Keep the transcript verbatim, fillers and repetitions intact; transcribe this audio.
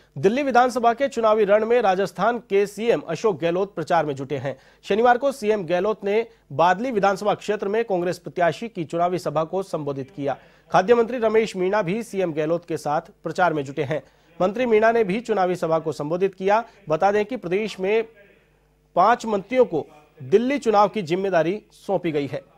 दिल्ली विधानसभा के चुनावी रण में राजस्थान के सीएम अशोक गहलोत प्रचार में जुटे हैं। शनिवार को सीएम गहलोत ने बादली विधानसभा क्षेत्र में कांग्रेस प्रत्याशी की चुनावी सभा को संबोधित किया। खाद्य मंत्री रमेश मीणा भी सीएम गहलोत के साथ प्रचार में जुटे हैं। मंत्री मीणा ने भी चुनावी सभा को संबोधित किया। बता दें कि प्रदेश में पांच मंत्रियों को दिल्ली चुनाव की जिम्मेदारी सौंपी गई है।